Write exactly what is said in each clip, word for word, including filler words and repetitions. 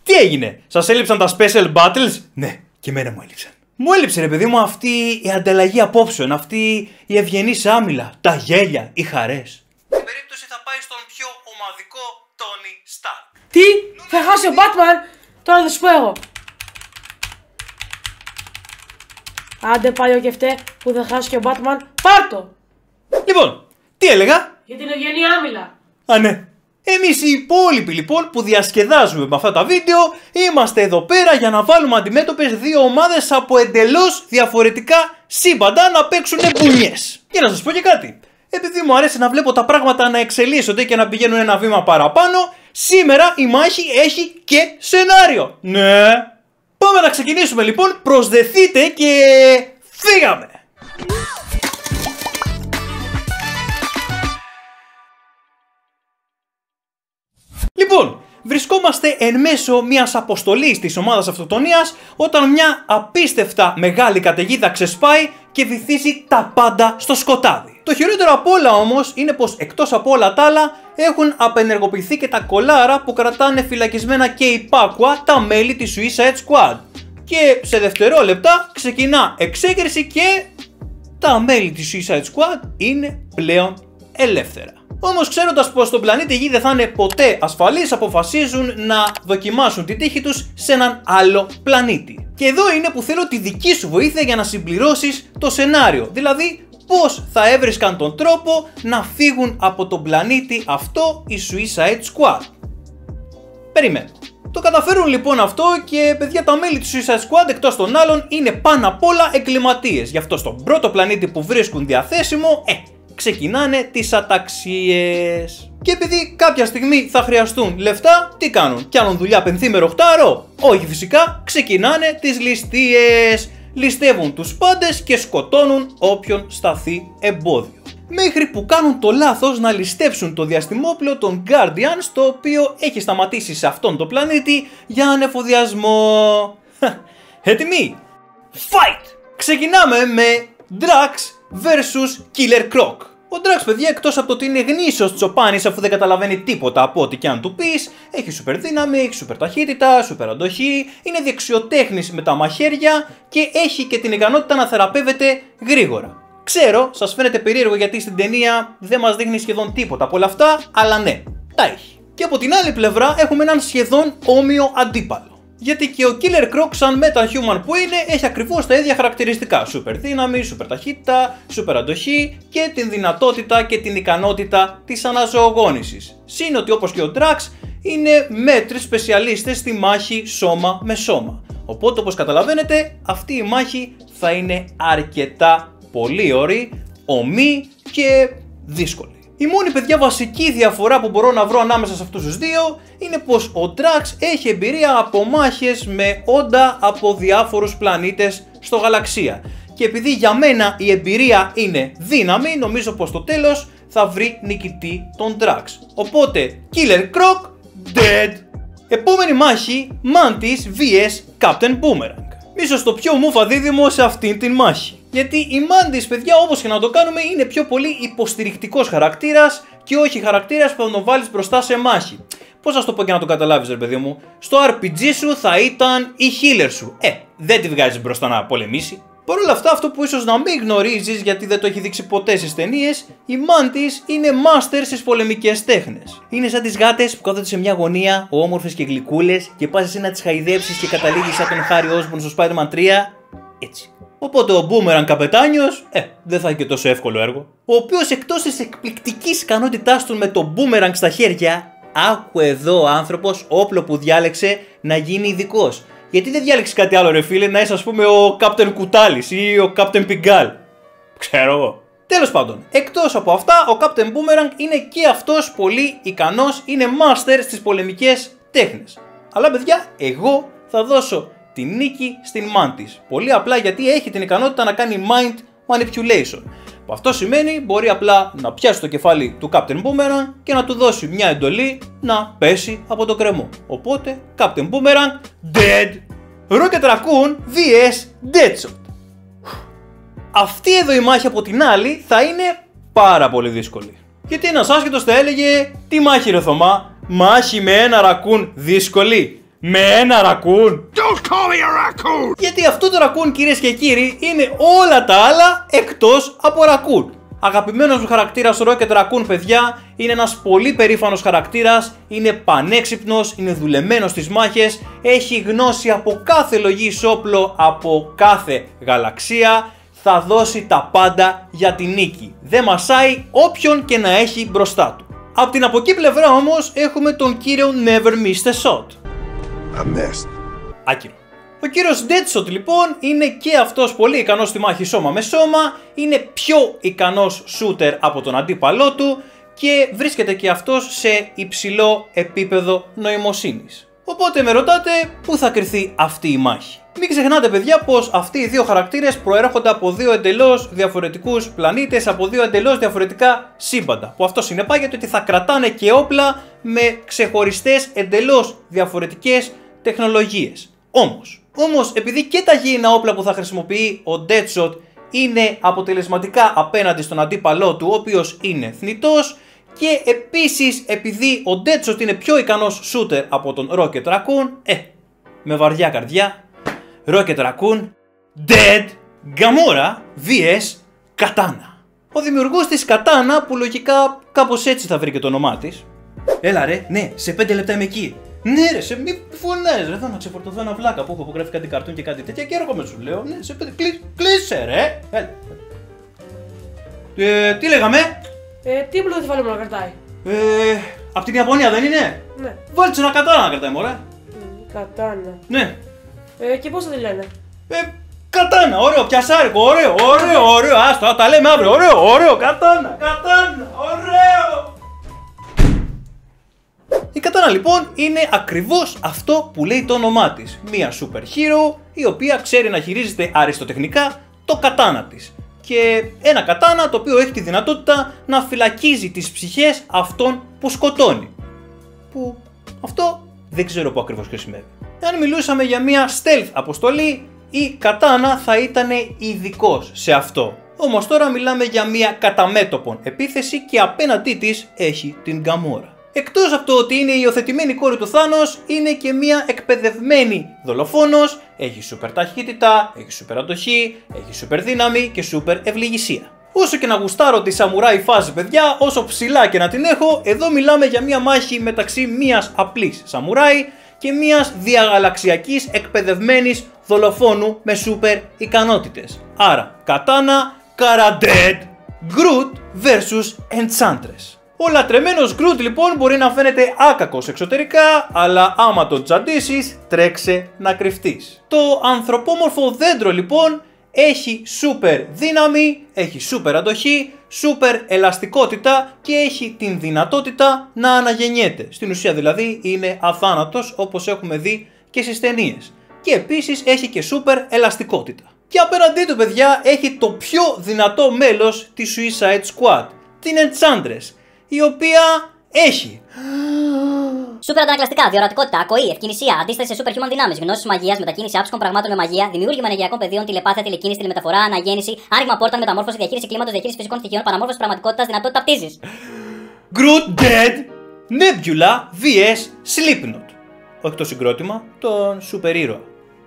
Τι έγινε, σας έλειψαν τα special battles? Ναι, και εμένα μου έλειψαν. Μου έλειψε ρε παιδί μου αυτή η ανταλλαγή απόψεων, αυτή η ευγενής άμυλα, τα γέλια, οι χαρές. Στην περίπτωση θα πάει στον πιο ομαδικό Tony Stark. Τι, θα χάσει ο Batman? Τώρα θα σου πω εγώ. Άντε πάλι ο κεφτέ που θα χάσει και ο Batman, πάρτο! Λοιπόν, τι έλεγα? Για την ευγενή άμυλα. Α, ναι. Εμείς οι υπόλοιποι λοιπόν που διασκεδάζουμε με αυτά τα βίντεο είμαστε εδώ πέρα για να βάλουμε αντιμέτωπες δύο ομάδες από εντελώς διαφορετικά σύμπαντα να παίξουν μπουνιές. Και να σας πω και κάτι. Επειδή μου αρέσει να βλέπω τα πράγματα να εξελίσσονται και να πηγαίνουν ένα βήμα παραπάνω, σήμερα η μάχη έχει και σενάριο. Ναι. Πάμε να ξεκινήσουμε λοιπόν, προσδεθείτε και φύγαμε. Λοιπόν, βρισκόμαστε εν μέσω μιας αποστολής της ομάδας αυτοκτονίας όταν μια απίστευτα μεγάλη καταιγίδα ξεσπάει και βυθίζει τα πάντα στο σκοτάδι. Το χειρότερο απ' όλα όμως είναι πως εκτός από όλα τα άλλα έχουν απενεργοποιηθεί και τα κολάρα που κρατάνε φυλακισμένα και υπάκουα τα μέλη της Suicide Squad. Και σε δευτερόλεπτα ξεκινά εξέγερση και τα μέλη της Suicide Squad είναι πλέον ελεύθερα. Όμως ξέροντας πως το πλανήτη Γη δεν θα είναι ποτέ ασφαλής, αποφασίζουν να δοκιμάσουν τη τύχη τους σε έναν άλλο πλανήτη. Και εδώ είναι που θέλω τη δική σου βοήθεια για να συμπληρώσεις το σενάριο. Δηλαδή πώς θα έβρισκαν τον τρόπο να φύγουν από τον πλανήτη αυτό οι Suicide Squad. Περιμένω. Το καταφέρουν λοιπόν αυτό και παιδιά τα μέλη της Suicide Squad εκτός των άλλων είναι πάνω απ' όλα εγκληματίες. Γι' αυτό στον πρώτο πλανήτη που βρίσκουν διαθέσιμο, ε, ξεκινάνε τις αταξίες. Και επειδή κάποια στιγμή θα χρειαστούν λεφτά, τι κάνουν? Κάνουν δουλειά πενθήμερο οχτάωρο? Όχι φυσικά, ξεκινάνε τις ληστείες. Ληστεύουν τους πάντες και σκοτώνουν όποιον σταθεί εμπόδιο. Μέχρι που κάνουν το λάθος να ληστέψουν το διαστημόπλαιο των Guardians, το οποίο έχει σταματήσει σε αυτόν τον πλανήτη για ανεφοδιασμό. Έτοιμοι? Fight! Ξεκινάμε με Drax versus Killer Croc. Ο Drax, παιδιά, εκτός από το ότι είναι γνήσιος τσοπάνης αφού δεν καταλαβαίνει τίποτα από ό,τι και αν του πεις, έχει σούπερ δύναμη, έχει σούπερ ταχύτητα, σούπερ αντοχή, είναι δεξιοτέχνης με τα μαχαίρια και έχει και την ικανότητα να θεραπεύεται γρήγορα. Ξέρω, σας φαίνεται περίεργο γιατί στην ταινία δεν μας δείχνει σχεδόν τίποτα από όλα αυτά, αλλά ναι, τα έχει. Και από την άλλη πλευρά έχουμε έναν σχεδόν όμοιο αντίπαλο. Γιατί και ο Killer Croc σαν meta-human που είναι έχει ακριβώς τα ίδια χαρακτηριστικά. Σούπερ δύναμη, σούπερ ταχύτητα, σούπερ αντοχή και την δυνατότητα και την ικανότητα της αναζωογόνησης. Συν ότι όπως και ο Drax είναι μέτροι σπεσιαλίστες στη μάχη σώμα με σώμα. Οπότε όπως καταλαβαίνετε αυτή η μάχη θα είναι αρκετά πολύ ωρή, ομή και δύσκολη. Η μόνη παιδιά βασική διαφορά που μπορώ να βρω ανάμεσα σε αυτούς τους δύο είναι πως ο Drax έχει εμπειρία από μάχες με όντα από διάφορους πλανήτες στο γαλαξία. Και επειδή για μένα η εμπειρία είναι δύναμη, νομίζω πως στο τέλος θα βρει νικητή τον Drax. Οπότε Killer Croc, dead! Επόμενη μάχη, Mantis vs Captain Boomerang. Ίσως το πιο μούφα δίδυμο σε αυτήν την μάχη. Γιατί η Mantis, παιδιά, όπως και να το κάνουμε, είναι πιο πολύ υποστηρικτικός χαρακτήρας και όχι χαρακτήρας που θα τον βάλεις μπροστά σε μάχη. Πώς να το πω και να το καταλάβεις, ρε παιδί μου? Στο αρ πι τζι σου θα ήταν η healer σου. Ε, δεν τη βγάζεις μπροστά να πολεμήσει. Παρ' όλα αυτά, αυτό που ίσως να μην γνωρίζεις, γιατί δεν το έχει δείξει ποτέ στις ταινίες, η Mantis είναι master στις πολεμικές τέχνες. Είναι σαν τις γάτες που κάθονται σε μια γωνία, όμορφες και γλυκούλες, και πας εσύ να τις χαϊδέψεις και καταλήγεις σαν τον Harry Osborn στο Spider-Man τρία. Έτσι. Οπότε ο Boomerang καπετάνιος, ε, δεν θα έχει και τόσο εύκολο έργο. Ο οποίος εκτός της εκπληκτικής ικανότητάς του με το Boomerang στα χέρια, άκου εδώ ο άνθρωπος όπλο που διάλεξε να γίνει ειδικός. Γιατί δεν διάλεξε κάτι άλλο, ρε φίλε, να είσαι ας πούμε ο Captain Κουτάλης ή ο Captain Πιγκάλ? Ξέρω εγώ. Τέλος πάντων, εκτός από αυτά, ο Captain Boomerang είναι και αυτός πολύ ικανός, είναι master στις πολεμικές τέχνες. Αλλά παιδιά, εγώ θα δώσω τη νίκη στην Mantis. Πολύ απλά γιατί έχει την ικανότητα να κάνει mind manipulation. Που αυτό σημαίνει μπορεί απλά να πιάσει το κεφάλι του Captain Boomerang και να του δώσει μια εντολή να πέσει από το κρεμό. Οπότε, Captain Boomerang, dead! Rocket Raccoon vs Deadshot. Αυτή εδώ η μάχη από την άλλη θα είναι πάρα πολύ δύσκολη. Γιατί ένας άσχετος θα έλεγε, τι μάχη ρε Θωμά, μάχη με ένα ρακούν δύσκολη? με ένα ρακούν. Don't call me a raccoon! Γιατί αυτό το ρακούν, κυρίες και κύριοι, είναι όλα τα άλλα εκτός από ρακούν. Αγαπημένος μου χαρακτήρας ο Rocket Raccoon, παιδιά, είναι ένας πολύ περήφανος χαρακτήρας, είναι πανέξυπνος, είναι δουλεμένος στις μάχες, έχει γνώση από κάθε λογής όπλο, από κάθε γαλαξία, θα δώσει τα πάντα για την νίκη. Δεν μασάει όποιον και να έχει μπροστά του. Απ' την από εκεί πλευρά όμως έχουμε τον κύριο Never Miss a Shot. I missed. Άκυρο. Ο κύριος Deadshot λοιπόν είναι και αυτός πολύ ικανός στη μάχη σώμα με σώμα, είναι πιο ικανός shooter από τον αντίπαλό του και βρίσκεται και αυτός σε υψηλό επίπεδο νοημοσύνης. Οπότε με ρωτάτε πού θα κριθεί αυτή η μάχη. Μην ξεχνάτε, παιδιά, πως αυτοί οι δύο χαρακτήρες προέρχονται από δύο εντελώς διαφορετικούς πλανήτες, από δύο εντελώς διαφορετικά σύμπαντα, που αυτό συνεπάγεται ότι θα κρατάνε και όπλα με ξεχωριστές εντελώς διαφορετικές τεχνολογίες. Όμως, όμως επειδή και τα γήινα όπλα που θα χρησιμοποιεί ο Deadshot είναι αποτελεσματικά απέναντι στον αντίπαλό του, ο οποίος είναι θνητός, και επίσης επειδή ο Deadshot είναι πιο ικανός shooter από τον Rocket Raccoon, ε, με βαριά καρδιά, Rocket Raccoon, Dead, Gamora vs Katana. Ο δημιουργός της Katana, που λογικά κάπως έτσι θα βρει και το όνομά της. Έλα ρε, ναι, σε πέντε λεπτά είμαι εκεί. Ναι ρε, σε μη φωνάζεις ρε, θα να ξεφορτωθώ ένα βλάκα που έχω που γράφει κάτι καρτούν και κάτι τέτοια και έρχομαι σου λέω, ναι, σε πέντε, κλείς, κλείσε ρε, έλα. Ε, τι λέγαμε? Ε, τι απλό θα βάλουμε να κρατάει. Ε, απ' την Ιαπωνία δεν είναι? Ναι. Βάλτε ένα Katana να κρατάει, μωρέ. Κατάνα. Ναι. Ε, και πώς θα τη λένε? Ε, Katana, ωραίο, πιασάρικο, ωραίο, ωραίο, ωραίο, άστο, τα λέμε αύριο, ωραίο, ωραίο, Katana, Katana, ωραίο. Η Katana λοιπόν είναι ακριβώς αυτό που λέει το όνομά της. Μία super hero η οποία ξέρει να χειρίζεται αριστοτεχνικά το katana της. Και ένα katana το οποίο έχει τη δυνατότητα να φυλακίζει τις ψυχές αυτών που σκοτώνει. Που αυτό δεν ξέρω που ακριβώς χρησιμεύει. Αν μιλούσαμε για μία stealth αποστολή, η Katana θα ήταν ειδικός σε αυτό. Όμως τώρα μιλάμε για μία καταμέτωπον επίθεση και απέναντί της έχει την Gamora. Εκτός από το ότι είναι η υιοθετημένη κόρη του Θάνος, είναι και μια εκπαιδευμένη δολοφόνος, έχει σούπερ ταχύτητα, έχει σούπερ αντοχή, έχει σούπερ δύναμη και σούπερ ευληγησία. Όσο και να γουστάρω τη σαμουράι φάση, παιδιά, όσο ψηλά και να την έχω, εδώ μιλάμε για μια μάχη μεταξύ μιας απλής σαμουράι και μιας διαγαλαξιακής εκπαιδευμένης δολοφόνου με σούπερ ικανότητες. Άρα, Katana, Kara Dead, Groot versus Enchantress. Ο λατρεμένος Groot λοιπόν μπορεί να φαίνεται άκακος εξωτερικά, αλλά άμα το τζαντήσεις, τρέξε να κρυφτείς. Το ανθρωπόμορφο δέντρο λοιπόν έχει σούπερ δύναμη, έχει σούπερ αντοχή, σούπερ ελαστικότητα και έχει την δυνατότητα να αναγεννιέται. Στην ουσία δηλαδή είναι αθάνατος, όπως έχουμε δει και στις ταινίες. Και επίσης έχει και σούπερ ελαστικότητα. Και απέναντί του, παιδιά, έχει το πιο δυνατό μέλος της Suicide Squad, την Enchantress, η οποία έχει σούπερ αντανακλαστικά, διορατικότητα, ακοή, ευκαινησία, αντίσταση σε super human δυνάμεις, γνώσεις μαγείας, μετακίνηση άψυχων πραγμάτων με μαγεία, δημιούργημα ενεργειακών πεδίων, τηλεπάθεια, τηλεκίνηση, τηλεμεταφορά, αναγέννηση, άνοιγμα πόρταν, μεταμόρφωση, διαχείριση κλίματος, διαχείριση φυσικών στοιχείων, παραμόρφωση πραγματικότητας, δυνατότητα πτήσης. Groot Dead, Nebula vs Slipknot. Όχι το συγκρότημα, τον σούπερ ήρωα.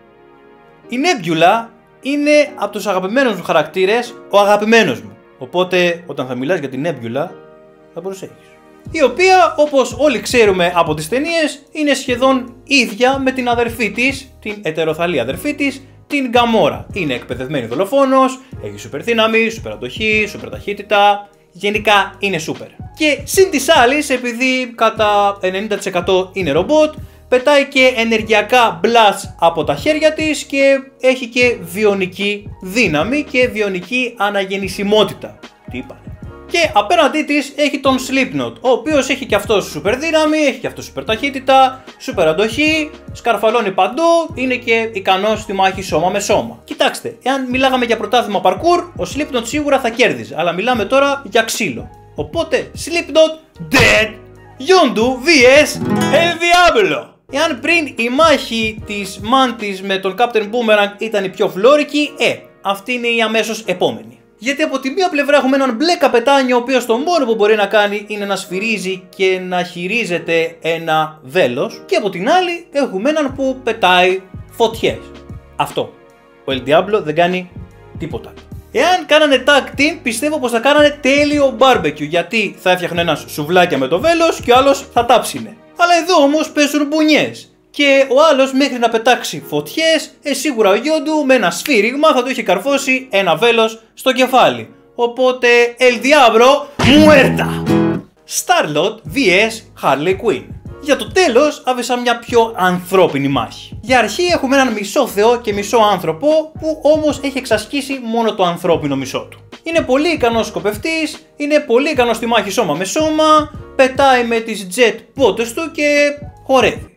Η Nebula είναι από τους αγαπημένους μου χαρακτήρες ο αγαπημένος μου. Οπότε όταν θα μιλάς για την Nebula θα προσέχεις. Η οποία, όπως όλοι ξέρουμε από τις ταινίες, είναι σχεδόν ίδια με την αδερφή της, την ετεροθαλή αδερφή της, την Gamora. Είναι εκπαιδευμένη δολοφόνος, έχει σούπερ δύναμη, σούπερ αντοχή, σούπερ ταχύτητα, γενικά είναι σούπερ. Και συν της άλλης, επειδή κατά ενενήντα τοις εκατό είναι ρομπότ, πετάει και ενεργειακά blast από τα χέρια της και έχει και βιονική δύναμη και βιονική αναγεννησιμότητα. Τι είπανε. Και απέναντί της έχει τον Slipknot, ο οποίος έχει και αυτός σούπερ δύναμη, έχει και αυτός σούπερ ταχύτητα, σούπερ αντοχή, σκαρφαλώνει παντού, είναι και ικανός στη μάχη σώμα με σώμα. Κοιτάξτε, εάν μιλάγαμε για πρωτάθλημα parkour, ο Slipknot σίγουρα θα κέρδιζε, αλλά μιλάμε τώρα για ξύλο. Οπότε, Slipknot Dead, Yondu vs El Diablo. Εάν πριν η μάχη της Mantis με τον Captain Boomerang ήταν η πιο φλόρικη, ε, αυτή είναι η αμέσως επόμενη. Γιατί από τη μία πλευρά έχουμε έναν μπλε καπετάνιο, ο οποίος το μόνο που μπορεί να κάνει είναι να σφυρίζει και να χειρίζεται ένα βέλος, και από την άλλη έχουμε έναν που πετάει φωτιές. Αυτό. Ο El Diablo δεν κάνει τίποτα. Εάν κάνανε tag team, πιστεύω πως θα κάνανε τέλειο barbecue, γιατί θα έφτιαχνε ένας σουβλάκια με το βέλος και ο άλλος θα τάψινε. Αλλά εδώ όμως παίζουν μπουνιές. Και ο άλλος μέχρι να πετάξει φωτιές, ε, σίγουρα ο Yondu με ένα σφύριγμα θα του είχε καρφώσει ένα βέλος στο κεφάλι. Οπότε El Diablo muerta! Star-Lord vs Harley Quinn. Για το τέλος άβεσα μια πιο ανθρώπινη μάχη. Για αρχή έχουμε έναν μισό θεό και μισό άνθρωπο, που όμως έχει εξασκήσει μόνο το ανθρώπινο μισό του. Είναι πολύ ικανός σκοπευτής, είναι πολύ ικανός στη μάχη σώμα με σώμα, πετάει με τις jet πότες του και χορεύει.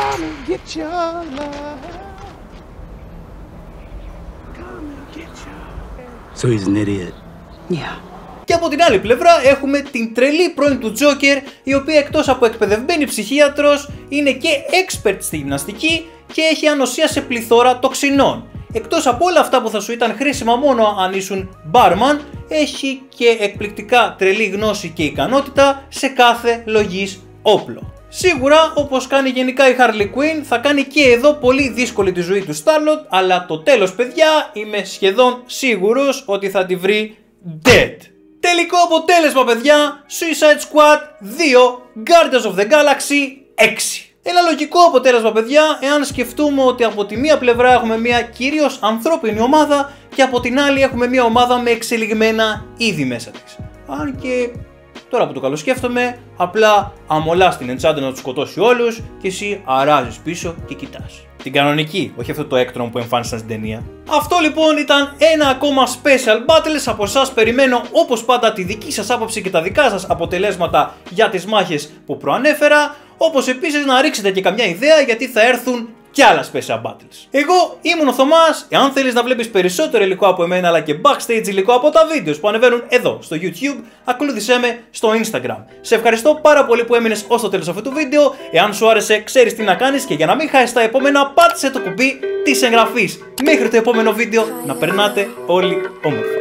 So he's an idiot. Yeah. Και από την άλλη πλευρά έχουμε την τρελή πρώην του Joker, η οποία εκτός από εκπαιδευμένη ψυχίατρος είναι και expert στη γυμναστική και έχει ανοσία σε πληθώρα τοξινών. Εκτός από όλα αυτά που θα σου ήταν χρήσιμα μόνο αν ήσουν barman, έχει και εκπληκτικά τρελή γνώση και ικανότητα σε κάθε λογής όπλο. Σίγουρα, όπως κάνει γενικά η Harley Quinn, θα κάνει και εδώ πολύ δύσκολη τη ζωή του Star-Lord, αλλά το τέλος, παιδιά, είμαι σχεδόν σίγουρος ότι θα τη βρει dead. Τελικό αποτέλεσμα, παιδιά, Suicide Squad δύο, Guardians of the Galaxy έξι. Ένα λογικό αποτέλεσμα, παιδιά, εάν σκεφτούμε ότι από τη μία πλευρά έχουμε μια κυρίως ανθρώπινη ομάδα και από την άλλη έχουμε μια ομάδα με εξελιγμένα είδη μέσα της. Αν και τώρα που το καλοσκέφτομαι, απλά αμολάς την Enchanted να τους σκοτώσει όλους και εσύ αράζεις πίσω και κοιτάς. Την κανονική, όχι αυτό το έκτρον που εμφάνισαν στην ταινία. Αυτό λοιπόν ήταν ένα ακόμα special battles. Από εσάς περιμένω όπως πάντα τη δική σας άποψη και τα δικά σας αποτελέσματα για τις μάχες που προανέφερα. Όπως επίσης να ρίξετε και καμιά ιδέα, γιατί θα έρθουν και άλλα special battles. Εγώ ήμουν ο Θωμάς. Εάν θέλεις να βλέπεις περισσότερο υλικό από εμένα αλλά και backstage υλικό από τα βίντεο που ανεβαίνουν εδώ στο YouTube, ακολούθησέ με στο Instagram. Σε ευχαριστώ πάρα πολύ που έμεινες ως το τέλος αυτού του βίντεο. Εάν σου άρεσε, ξέρεις τι να κάνεις, και για να μην χάσεις τα επόμενα, πάτησε το κουμπί της εγγραφής. Μέχρι το επόμενο βίντεο, να περνάτε όλοι όμορφα.